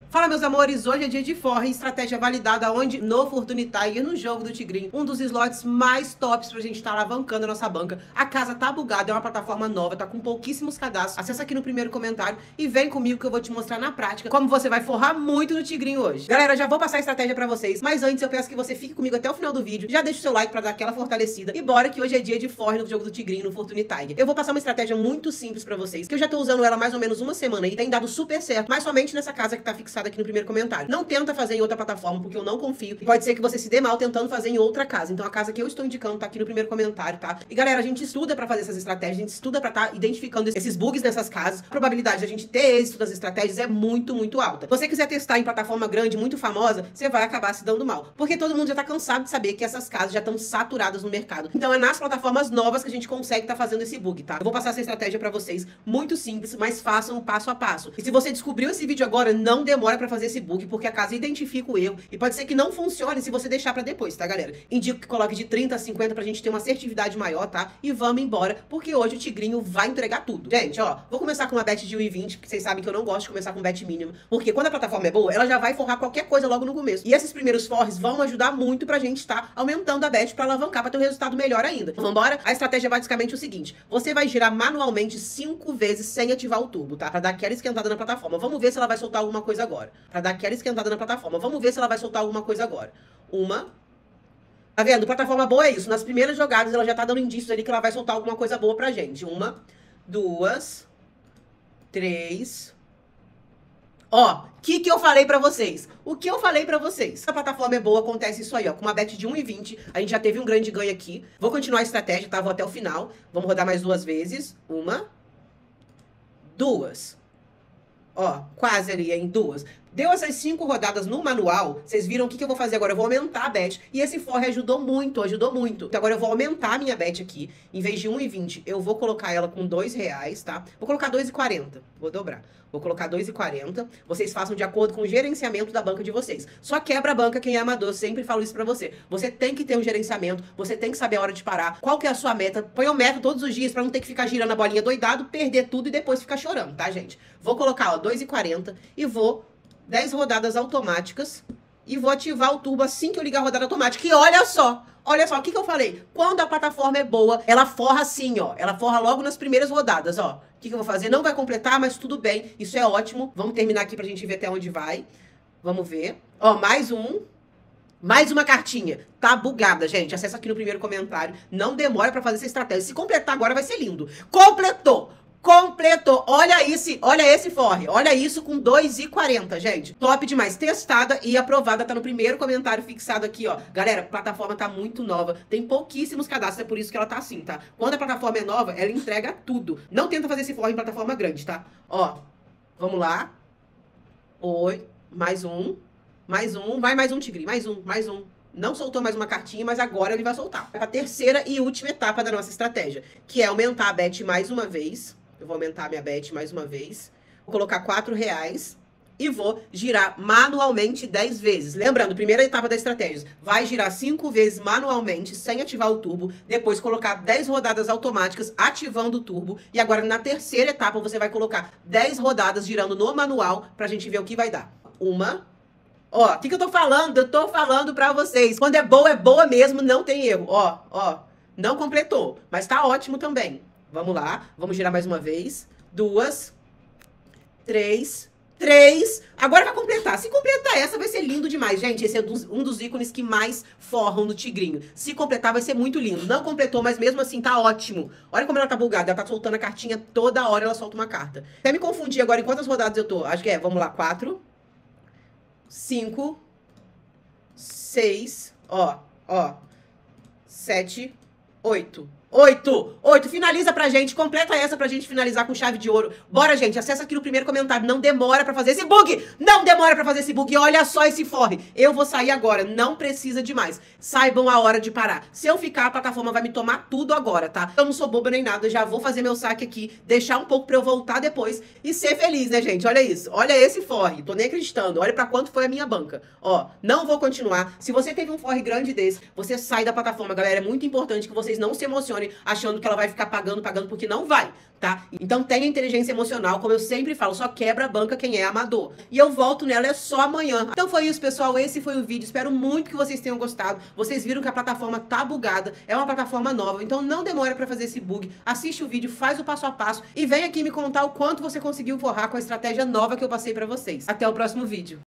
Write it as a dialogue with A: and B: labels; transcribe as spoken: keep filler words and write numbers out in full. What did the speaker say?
A: Fala, meus amores, hoje é dia de forre, estratégia validada onde? No Fortune Tiger, no jogo do Tigrinho, um dos slots mais tops pra gente estar tá alavancando a nossa banca. A casa tá bugada, é uma plataforma nova, tá com pouquíssimos cadastros. Acessa aqui no primeiro comentário e vem comigo que eu vou te mostrar na prática como você vai forrar muito no Tigrinho hoje. Galera, já vou passar a estratégia pra vocês, mas antes eu peço que você fique comigo até o final do vídeo, já deixa o seu like pra dar aquela fortalecida e bora que hoje é dia de forre no jogo do Tigrinho, no Fortune Tiger. Eu vou passar uma estratégia muito simples pra vocês, que eu já tô usando ela há mais ou menos uma semana e tem dado super certo, mas somente nessa casa que tá fixada aqui no primeiro comentário. Não tenta fazer em outra plataforma, porque eu não confio. E pode ser que você se dê mal tentando fazer em outra casa. Então a casa que eu estou indicando tá aqui no primeiro comentário, tá? E galera, a gente estuda pra fazer essas estratégias, a gente estuda pra tá identificando esses bugs nessas casas. A probabilidade de a gente ter êxito das estratégias é muito, muito alta. Se você quiser testar em plataforma grande, muito famosa, você vai acabar se dando mal. Porque todo mundo já tá cansado de saber que essas casas já estão saturadas no mercado. Então é nas plataformas novas que a gente consegue tá fazendo esse bug, tá? Eu vou passar essa estratégia pra vocês, muito simples, mas façam o passo a passo. E se você descobriu esse vídeo agora, não demora pra fazer esse bug, porque a casa identifica o erro, e pode ser que não funcione se você deixar pra depois, tá, galera? Indico que coloque de trinta a cinquenta pra gente ter uma assertividade maior, tá? E vamos embora, porque hoje o Tigrinho vai entregar tudo. Gente, ó, vou começar com uma bet de um e vinte, porque vocês sabem que eu não gosto de começar com bet mínima, porque quando a plataforma é boa, ela já vai forrar qualquer coisa logo no começo. E esses primeiros forres vão ajudar muito pra gente estar aumentando a bet pra alavancar, pra ter um resultado melhor ainda. Então, vambora? A estratégia é basicamente o seguinte: você vai girar manualmente cinco vezes sem ativar o turbo, tá? Pra dar aquela esquentada na plataforma. Vamos ver se ela vai soltar alguma coisa agora. Pra dar aquela esquentada na plataforma. Vamos ver se ela vai soltar alguma coisa agora. Uma. Tá vendo? Plataforma boa é isso. Nas primeiras jogadas ela já tá dando indícios ali que ela vai soltar alguma coisa boa pra gente. Uma, duas, três. Ó, o que que eu falei pra vocês? O que eu falei pra vocês? Se a plataforma é boa, acontece isso aí, ó. Com uma bet de um e vinte, a gente já teve um grande ganho aqui. Vou continuar a estratégia, tá? Vou até o final. Vamos rodar mais duas vezes. Uma. Duas. Ó, quase ali, em duas. Deu essas cinco rodadas no manual, vocês viram o que, que eu vou fazer agora? Eu vou aumentar a bet. E esse forre ajudou muito, ajudou muito. Então agora eu vou aumentar a minha bet aqui. Em vez de um e vinte, eu vou colocar ela com dois reais, tá? Vou colocar dois e quarenta. Vou dobrar. Vou colocar dois e quarenta. Vocês façam de acordo com o gerenciamento da banca de vocês. Só quebra a banca quem é amador. Sempre falo isso pra você. Você tem que ter um gerenciamento. Você tem que saber a hora de parar. Qual que é a sua meta? Põe o meta todos os dias pra não ter que ficar girando a bolinha doidado, perder tudo e depois ficar chorando, tá, gente? Vou colocar, ó, dois e quarenta e vou dez rodadas automáticas e vou ativar o turbo assim que eu ligar a rodada automática. E olha só, olha só, o que que eu falei? Quando a plataforma é boa, ela forra assim, ó. Ela forra logo nas primeiras rodadas, ó. O que que eu vou fazer? Não vai completar, mas tudo bem. Isso é ótimo. Vamos terminar aqui pra gente ver até onde vai. Vamos ver. Ó, mais um. Mais uma cartinha. Tá bugada, gente. Acessa aqui no primeiro comentário. Não demora pra fazer essa estratégia. Se completar agora vai ser lindo. Completou! Completou. Olha esse, olha esse forre. Olha isso com dois e quarenta, gente. Top demais. Testada e aprovada. Tá no primeiro comentário fixado aqui, ó. Galera, a plataforma tá muito nova. Tem pouquíssimos cadastros, é por isso que ela tá assim, tá? Quando a plataforma é nova, ela entrega tudo. Não tenta fazer esse forre em plataforma grande, tá? Ó, vamos lá. Oi, mais um. Mais um. Vai mais um, Tigre. Mais um, mais um. Não soltou mais uma cartinha, mas agora ele vai soltar. É a terceira e última etapa da nossa estratégia, que é aumentar a bet mais uma vez. Eu vou aumentar a minha bet mais uma vez. Vou colocar quatro reais e vou girar manualmente dez vezes. Lembrando, primeira etapa da estratégia, vai girar cinco vezes manualmente, sem ativar o turbo. Depois colocar dez rodadas automáticas, ativando o turbo. E agora na terceira etapa você vai colocar dez rodadas girando no manual pra gente ver o que vai dar. Uma. Ó, o que que eu tô falando? Eu tô falando pra vocês. Quando é boa, é boa mesmo, não tem erro. Ó, ó, não completou, mas tá ótimo também. Vamos lá, vamos girar mais uma vez. Duas, três, três. Agora vai completar. Se completar essa, vai ser lindo demais. Gente, esse é um dos ícones que mais forram no Tigrinho. Se completar, vai ser muito lindo. Não completou, mas mesmo assim tá ótimo. Olha como ela tá bugada. Ela tá soltando a cartinha toda hora, ela solta uma carta. Até me confundi agora em quantas rodadas eu tô. Acho que é, vamos lá, quatro, cinco, seis, ó, ó, sete, oito. Oito! Oito! Finaliza pra gente, completa essa pra gente finalizar com chave de ouro. Bora, gente, acessa aqui no primeiro comentário. Não demora pra fazer esse bug! Não demora pra fazer esse bug! Olha só esse forre! Eu vou sair agora, não precisa de mais. Saibam a hora de parar. Se eu ficar, a plataforma vai me tomar tudo agora, tá? Eu não sou boba nem nada, já vou fazer meu saque aqui, deixar um pouco pra eu voltar depois e ser feliz, né, gente? Olha isso, olha esse forre, tô nem acreditando. Olha pra quanto foi a minha banca. Ó, não vou continuar. Se você teve um forre grande desse, você sai da plataforma, galera. É muito importante que vocês não se emocionem emocione achando que ela vai ficar pagando, pagando, porque não vai, tá? Então tenha inteligência emocional, como eu sempre falo, só quebra a banca quem é amador. E eu volto nela é só amanhã. Então foi isso, pessoal, esse foi o vídeo, espero muito que vocês tenham gostado. Vocês viram que a plataforma tá bugada, é uma plataforma nova, então não demora pra fazer esse bug. Assiste o vídeo, faz o passo a passo e vem aqui me contar o quanto você conseguiu forrar com a estratégia nova que eu passei pra vocês. Até o próximo vídeo.